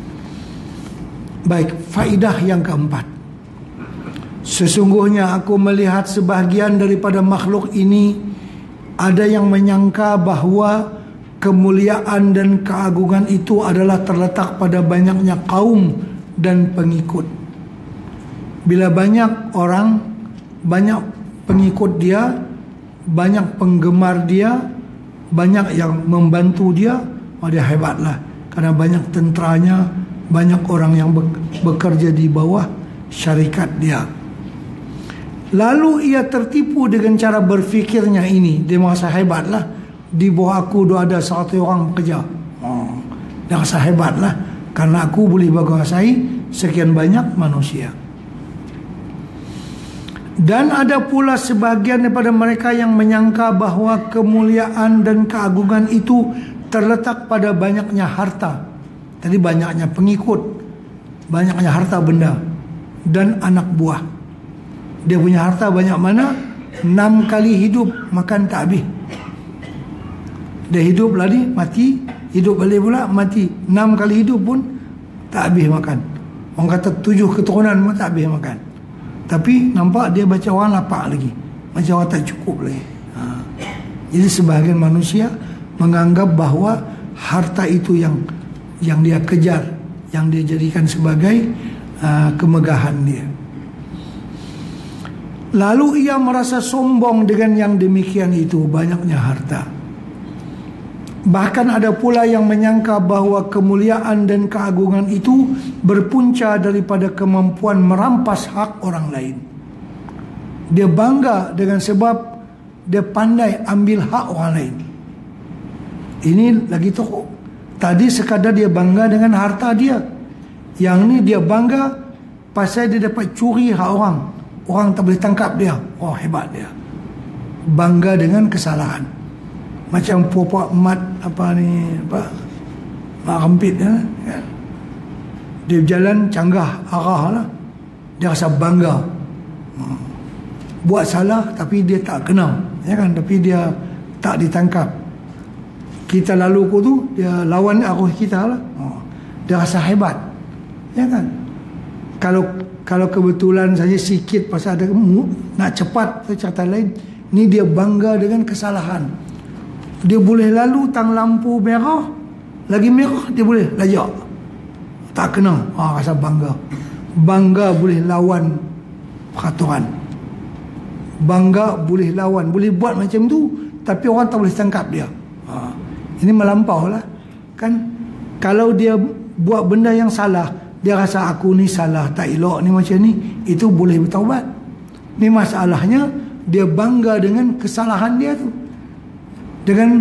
Baik, faedah yang keempat. Sesungguhnya aku melihat sebahagian daripada makhluk ini ada yang menyangka bahawa kemuliaan dan keagungan itu adalah terletak pada banyaknya kaum dan pengikut. Bila banyak orang, banyak pengikut dia, banyak penggemar dia, banyak yang membantu dia, dia hebatlah. Karena banyak tenteranya, banyak orang yang bekerja di bawah syarikat dia. Lalu ia tertipu dengan cara berfikirnya ini. Dia merasa hebatlah. Di bawah aku ada 100 orang bekerja. Dia rasa hebatlah. Karena aku boleh menguasai sekian banyak manusia. Dan ada pula sebahagian daripada mereka yang menyangka bahawa kemuliaan dan keagungan itu terletak pada banyaknya harta. Tadi banyaknya pengikut, banyaknya harta benda dan anak buah. Dia punya harta banyak mana? 6 kali hidup makan tak habis. Dia hidup lagi mati, hidup balik pula mati. 6 kali hidup pun tak habis makan. Orang kata 7 keturunan pun tak habis makan. Tapi nampak dia baca orang lapar lagi, macam orang tak cukup lagi. Jadi sebahagian manusia menganggap bahawa harta itu yang dia kejar, yang dia jadikan sebagai kemegahan dia. Lalu ia merasa sombong dengan yang demikian itu, banyaknya harta. Bahkan ada pula yang menyangka bahawa kemuliaan dan keagungan itu berpunca daripada kemampuan merampas hak orang lain. Dia bangga dengan sebab dia pandai ambil hak orang lain. Ini lagi teruk. Tadi sekadar dia bangga dengan harta dia. Yang ni dia bangga pasal dia dapat curi hak orang. Orang tak boleh tangkap dia. Oh, hebat dia. Bangga dengan kesalahan. Macam puak-puak mat mak rempit kan? Dia berjalan canggah arah lah. Dia rasa bangga. Buat salah tapi dia tak kena, ya kan? Tapi dia tak ditangkap. Kita lalu tu dia lawan arus kita lah. Dia rasa hebat, ya kan? Kalau kebetulan saja sikit pasal ada nak cepat tu cerita lain. Ni dia bangga dengan kesalahan. Dia boleh lalu tang lampu merah, lagi merah dia boleh lajak, tak kena. Rasa bangga. Bangga boleh lawan peraturan, bangga boleh lawan, boleh buat macam tu, tapi orang tak boleh tangkap dia. Ini melampau lah kan. Kalau dia buat benda yang salah, dia rasa aku ni salah, tak elok ni macam ni, itu boleh bertaubat. Ni masalahnya, dia bangga dengan kesalahan dia tu, dengan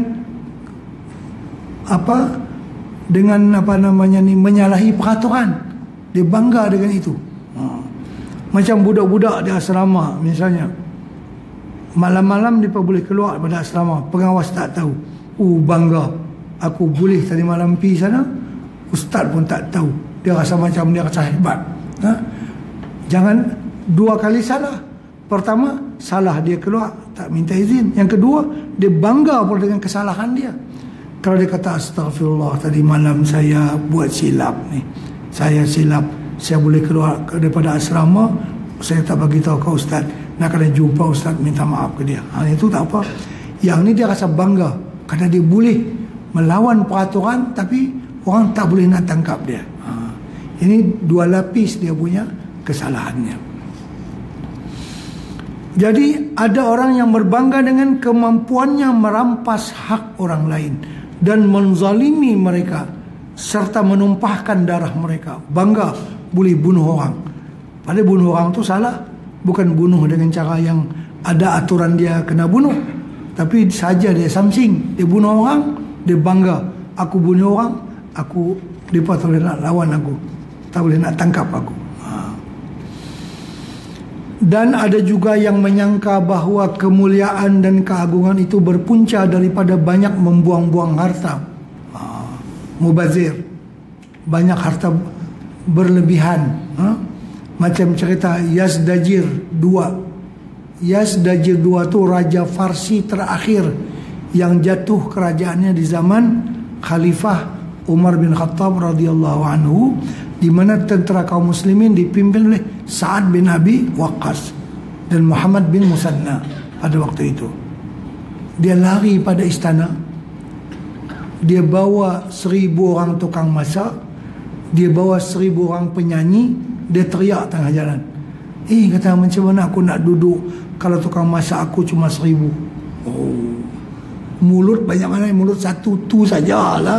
menyalahi peraturan. Dia bangga dengan itu. Macam budak-budak di asrama misalnya, malam-malam dia boleh keluar daripada asrama, pengawas tak tahu. Bangga, aku boleh tadi malam pergi sana, ustaz pun tak tahu. Dia rasa macam dia rasa hebat. Jangan 2 kali salah. Pertama, salah dia keluar, tak minta izin. Yang kedua, dia bangga pula dengan kesalahan dia. Kalau dia kata, astagfirullah, tadi malam saya buat silap ni. Saya silap, saya boleh keluar daripada asrama, saya tak bagi tahu ke ustaz. Nak kena jumpa ustaz, minta maaf ke dia. Itu tak apa. Yang ni dia rasa bangga, kerana dia boleh melawan peraturan, tapi orang tak boleh nak tangkap dia. Ini 2 lapis dia punya kesalahannya. Jadi ada orang yang berbangga dengan kemampuannya merampas hak orang lain dan menzalimi mereka serta menumpahkan darah mereka. Bangga boleh bunuh orang. Padahal bunuh orang tu salah. Bukan bunuh dengan cara yang ada aturan dia kena bunuh, tapi saja dia samsing, dia bunuh orang, dia bangga. Aku bunuh orang, dia tak boleh nak lawan aku, tak boleh nak tangkap aku. Dan ada juga yang menyangka bahawa kemuliaan dan keagungan itu berpunca daripada banyak membuang-buang harta. Mubazir, banyak harta berlebihan. Macam cerita Yazdajir II. Yazdajir II tu raja Farsi terakhir yang jatuh kerajaannya di zaman Khalifah Umar bin Khattab radhiyallahu anhu, di mana tentera kaum muslimin dipimpin oleh Sa'ad bin Abi Waqqas dan Muhammad bin Musanna pada waktu itu. Dia lari pada istana. Dia bawa 1000 orang tukang masak, dia bawa 1000 orang penyanyi. Dia teriak tengah jalan, kata macam mana aku nak duduk kalau tukang masak aku cuma 1000. Mulut banyak mana, mulut satu tu sajalah.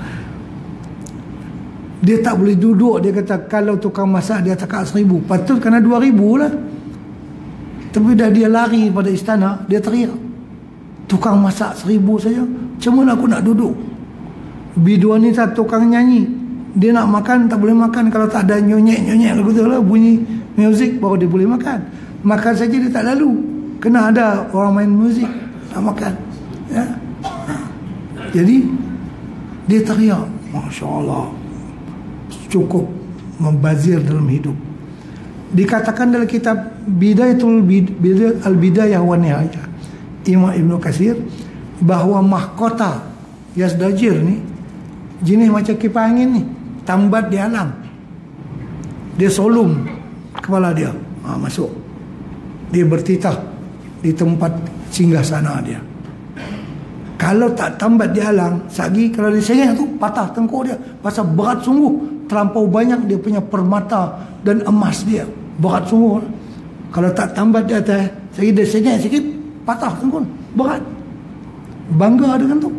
Dia tak boleh duduk. Dia kata kalau tukang masak dia cakap 1000, patut kena 2000 lah. Tapi dah dia lari pada istana, dia teriak, tukang masak 1000 saja, macam mana aku nak duduk? Biduan ni tak tukang nyanyi, Dia nak makan tak boleh makan kalau tak ada nyonyek lagu tu lah, bunyi muzik baru dia boleh makan. Makan saja dia tak lalu, kena ada orang main muzik nak makan, ya. Jadi dia teriak, Masya Allah, cukup membazir dalam hidup. Dikatakan dalam kitab Al-Bidayah wa Nihayah Imam Ibn Katsir bahawa mahkota Yazdajir ni jenis macam kipas angin ni, tambat di alam. Dia solum kepala dia, masuk. Dia bertitah di tempat singgah sana dia. Kalau tak tambat di alang, sagi kalau dia sengit tu patah tengkuk dia. Pasal berat sungguh, terlampau banyak dia punya permata dan emas dia. Berat sungguh. Kalau tak tambat di atas, sagi dia sengit sikit, patah tengkuk. Berat. Bangga dengan tu.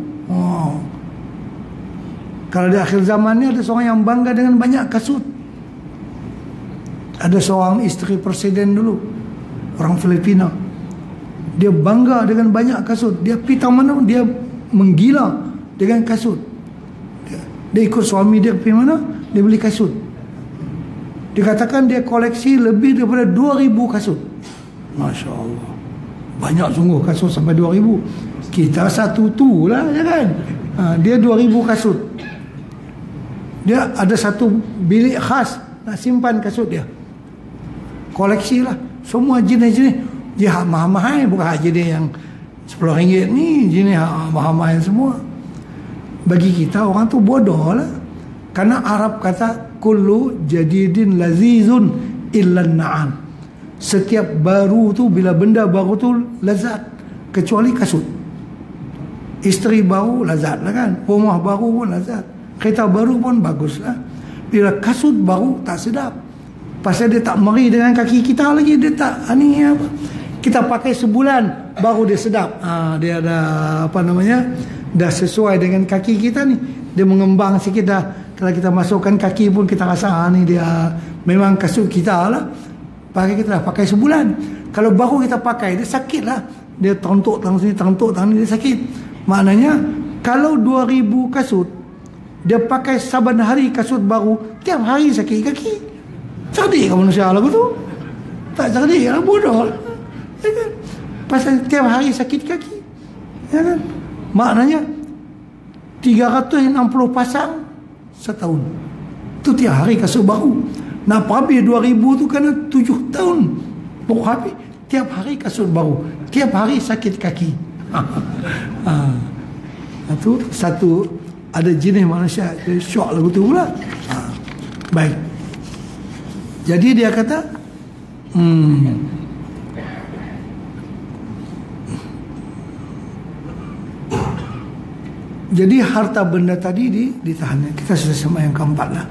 Kalau di akhir zaman ni ada seorang yang bangga dengan banyak kasut. Ada seorang isteri presiden dulu, orang Filipina. Dia bangga dengan banyak kasut. Dia pergi mana dia menggila dengan kasut. Dia ikut suami dia pergi mana, dia beli kasut. Dikatakan dia koleksi lebih daripada 2,000 kasut. Masya Allah, banyak sungguh kasut sampai 2,000. Kita satu tu lah, ya kan. Dia 2,000 kasut. Dia ada satu bilik khas nak simpan kasut dia. Koleksi lah semua jenis-jenis. Dia mahal-mahal, bukan jenis yang RM10 ni, jenis mahal-mahal semua. Bagi kita orang tu bodoh lah. Karena Arab kata kullu jadidin lazizun illan na'am. Setiap baru tu, bila benda baru tu lazat, kecuali kasut. Isteri baru lazat lah kan, rumah baru pun lazat, kereta baru pun bagus lah. Bila kasut baru tak sedap, pasal dia tak meri dengan kaki kita lagi. Dia tak apa, kita pakai sebulan baru dia sedap. Dia ada dah sesuai dengan kaki kita ni. Dia mengembang sikit dah. Kalau kita masukkan kaki pun kita rasa ni dia memang kasut kita lah. Kita dah pakai sebulan. Kalau baru kita pakai, dia sakit lah. Dia terentuk tangan sini, terentuk tangan ni, dia sakit. Maknanya kalau 2,000 kasut, dia pakai saban hari kasut baru, tiap hari sakit kaki. Cerdik kan manusia lagu tu? Tak cerdik lah, bodoh lah. Ya kan? Pasal tiap hari sakit kaki, ya kan? Maknanya 360 pasang setahun. Tu tiap hari kasut baru. Nak habis 2,000 tu kena 7 tahun baru habis. Tiap hari kasut baru, tiap hari sakit kaki. Itu satu, ada jenis manusia dia syok lagu tu pula. Baik. Jadi dia kata jadi harta benda tadi ditahan. Kita sudah sama yang keempat lah.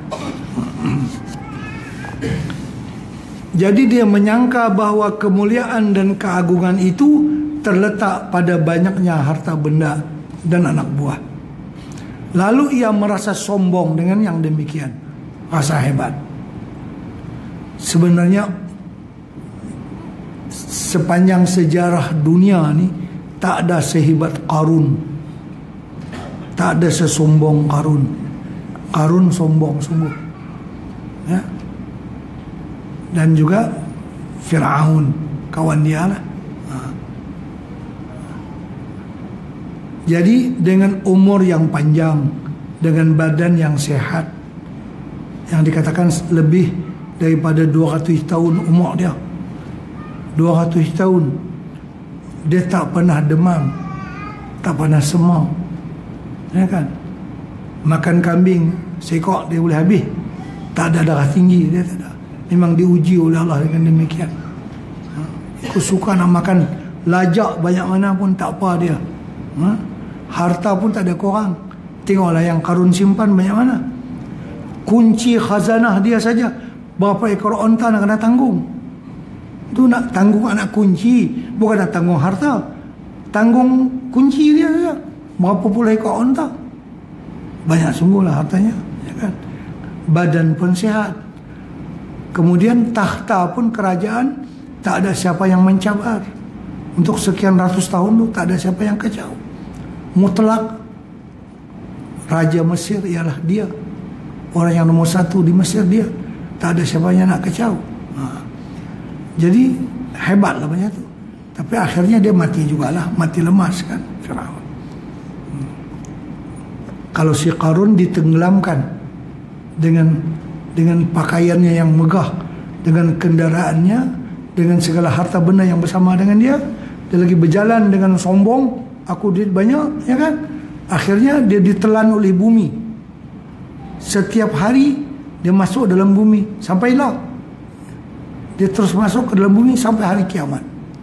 Jadi dia menyangka bahawa kemuliaan dan keagungan itu terletak pada banyaknya harta benda dan anak buah. Lalu ia merasa sombong dengan yang demikian, rasa hebat. Sebenarnya sepanjang sejarah dunia ni tak ada sehebat Qarun, tak ada sesombong Qarun. Qarun sombong sungguh, ya. Dan juga Fir'aun, kawan dia lah. Jadi dengan umur yang panjang, dengan badan yang sehat, yang dikatakan lebih daripada 200 tahun umur dia, 200 tahun, dia tak pernah demam, tak pernah semau, ya kan. Makan kambing seekor dia boleh habis, tak ada darah tinggi, dia tak ada. Memang diuji oleh Allah dengan demikian. Aku suka nak makan lajak banyak mana pun tak apa dia. Harta pun tak ada kurang. Tengoklah yang Qarun simpan banyak mana. Kunci khazanah dia saja berapa ekor onta nak kena tanggung. Tu nak tanggung anak kunci, bukan nak tanggung harta. Tanggung kunci dia saja. Berapa puluh ekor onta. Banyak sungguhlah hartanya, ya kan. Badan pun sihat. Kemudian takhta pun kerajaan tak ada siapa yang mencabar. Untuk sekian ratus tahun tu tak ada siapa yang kacau. Mutlak Raja Mesir ialah dia. Orang yang nomor satu di Mesir dia. Tak ada siapa yang nak kacau. Jadi hebatlah banyak tu. Tapi akhirnya dia mati jugalah. Mati lemas kan Firaun. Kalau si Qarun ditenggelamkan dengan pakaiannya yang megah, dengan kendaraannya, dengan segala harta benda yang bersama dengan dia lagi berjalan dengan sombong, aku duit banyak, ya kan? Akhirnya dia ditelan oleh bumi. Setiap hari dia masuk dalam bumi sampailah dia terus masuk ke dalam bumi sampai hari kiamat.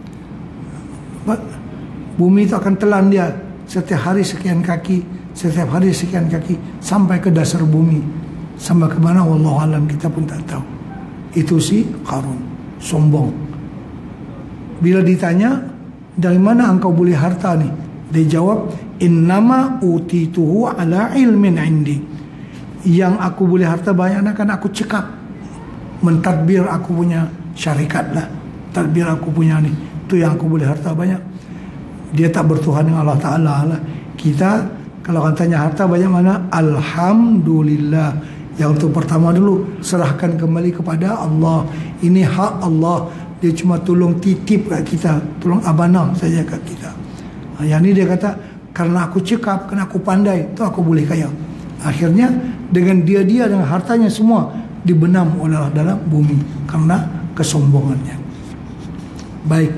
Bumi itu akan telan dia setiap hari sekian kaki, setiap hari sekian kaki, sampai ke dasar bumi. Sampai ke mana wallahu alam, kita pun tak tahu. Itu si Qarun, sombong. Bila ditanya, dari mana engkau boleh harta ni? Dia jawab, innama utituhu ala ilmin indi. Yang aku boleh harta banyak kan aku cekap, mentadbir aku punya syarikat lah, tadbir aku punya ni, tu yang aku boleh harta banyak. Dia tak bertuhan dengan Allah Ta'ala lah. Kita kalau katanya harta banyak mana, alhamdulillah. Yang itu pertama dulu, serahkan kembali kepada Allah. Ini hak Allah. Dia cuma tolong titip kat kita, tolong amanah saja kat kita. Yang ni dia kata, karena aku cekap, karena aku pandai, tu aku boleh kaya. Akhirnya dengan dia dengan hartanya semua dibenam oleh Allah dalam bumi karena kesombongannya. Baik.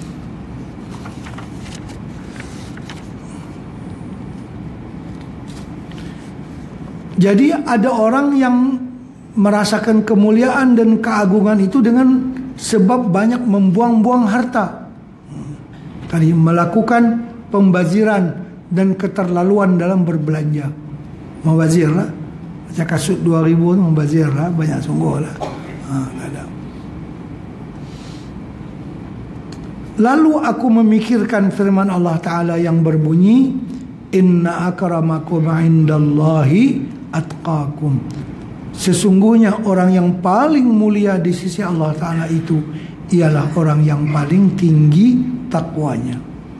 Jadi ada orang yang merasakan kemuliaan dan keagungan itu dengan sebab banyak membuang-buang harta. Tadi melakukan pembaziran dan keterlaluan dalam berbelanja. Membazir lah. Macam kasut 2,000 tu membazir lah. Banyak sungguh lah. Ada. Lalu aku memikirkan firman Allah Ta'ala yang berbunyi, inna akramakum indallahi atqakum. Sesungguhnya orang yang paling mulia di sisi Allah Ta'ala itu ialah orang yang paling tinggi takwanya.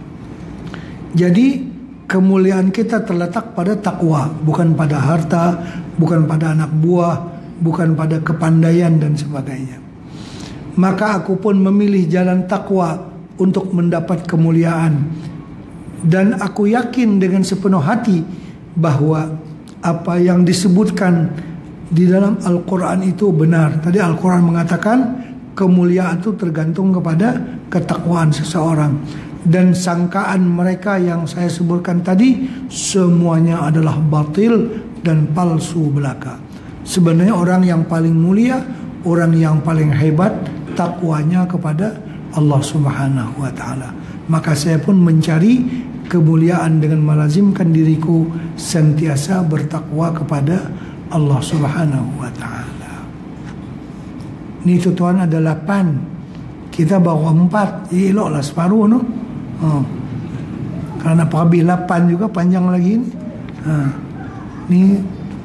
Jadi kemuliaan kita terletak pada takwa, bukan pada harta, bukan pada anak buah, bukan pada kepandaian dan sebagainya. Maka aku pun memilih jalan takwa untuk mendapat kemuliaan. Dan aku yakin dengan sepenuh hati bahwa apa yang disebutkan di dalam Al-Quran itu benar. Tadi Al-Quran mengatakan kemuliaan itu tergantung kepada ketakwaan seseorang. Dan sangkaan mereka yang saya sebutkan tadi semuanya adalah batil dan palsu belaka. Sebenarnya orang yang paling mulia, orang yang paling hebat takwanya kepada Allah Subhanahu wa Ta'ala. Maka saya pun mencari kemuliaan dengan melazimkan diriku sentiasa bertakwa kepada Allah Subhanahu wa Ta'ala. Ini tuan ada 8, kita bawa 4, eloklah separuh no. Kerana habis 8 juga panjang lagi ni. Ni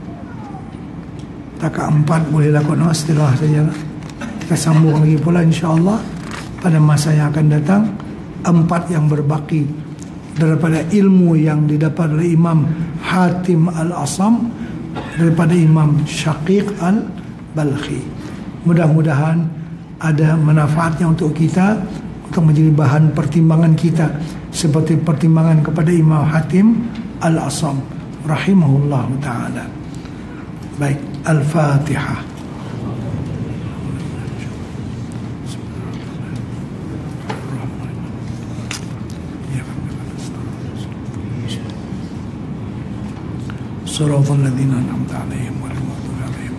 takat 4 boleh lakukan istilah saja lah. Kita sambung lagi pula insya-Allah pada masa yang akan datang, 4 yang berbaki daripada ilmu yang didapat oleh Imam Hatim Al-Asam, daripada Imam Syaqiq Al-Balkhi. Mudah-mudahan ada manfaatnya untuk kita, untuk menjadi bahan pertimbangan kita, seperti pertimbangan kepada Imam Hatim Al-Asam rahimahullah ta'ala. Baik, Al-Fatihah. Siratal ladzina an'amta 'alaihim ghairil maghdubi 'alaihim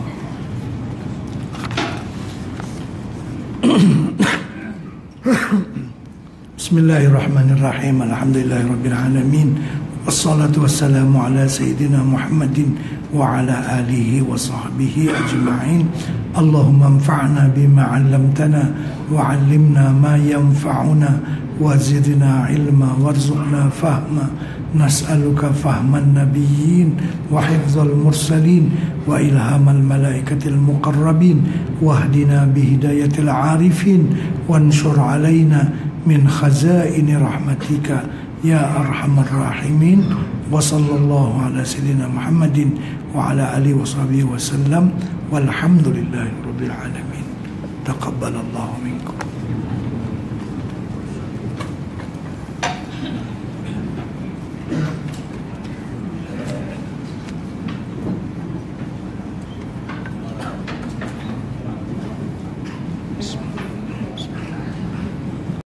Bismillahirrahmanirrahim. Alhamdulillahirabbil alamin. Wassalatu wassalamu ala sayyidina Muhammadin wa ala alihi wa sahbihi ajma'in. Allahumma anfa'na bima 'allamtana wa 'allimna ma yanfa'una wa zidna 'ilma warzuqna fahma. Nas'aluka fahman nabiyyin wa hifzal mursalin wa ilhamal malaikatil muqarrabin wahdina bihidayatil arifin wanshur alaina min khazaini rahmatika ya arhamar rahimin Wa sallallahu ala sayyidina Muhammadin wa ala alihi wa sahbihi wa sallam. Walhamdulillahi rabbil alamin. Taqabbalallahu